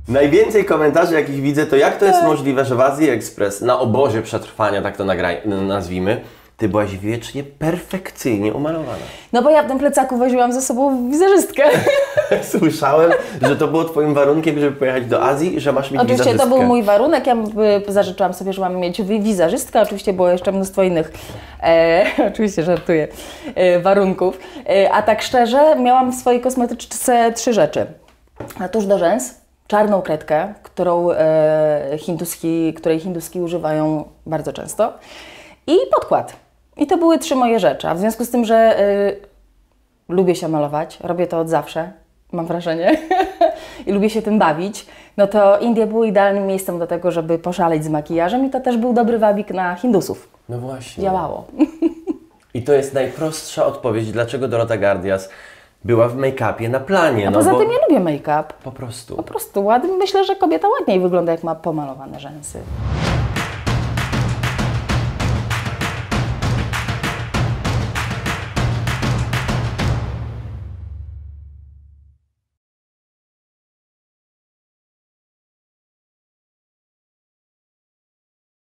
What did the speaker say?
Najwięcej komentarzy, jakich widzę, to jak to jest możliwe, że w Azji Express na obozie przetrwania, tak to nazwijmy, Ty byłaś wiecznie perfekcyjnie umalowana. No bo ja w tym plecaku woziłam ze sobą wizerzystkę. Słyszałem, że to było Twoim warunkiem, żeby pojechać do Azji i że masz mieć Oczywiście wizerzystkę. to był mój warunek, ja zażyczyłam sobie, że mam mieć wizerzystkę, oczywiście było jeszcze mnóstwo innych, oczywiście żartuję, warunków. A tak szczerze, miałam w swojej kosmetyczce 3 rzeczy. Tusz do rzęs, czarną kredkę, której hinduski używają bardzo często i podkład. I to były 3 moje rzeczy, a w związku z tym, że lubię się malować, robię to od zawsze, mam wrażenie, i lubię się tym bawić, no to Indie były idealnym miejscem do tego, żeby poszaleć z makijażem i to też był dobry wabik na Hindusów. No właśnie. Działało. I to jest najprostsza odpowiedź, dlaczego Dorota Gardias była w make-upie na planie. A poza tym ja lubię make-up. Po prostu. Po prostu ładnie. Myślę, że kobieta ładniej wygląda, jak ma pomalowane rzęsy.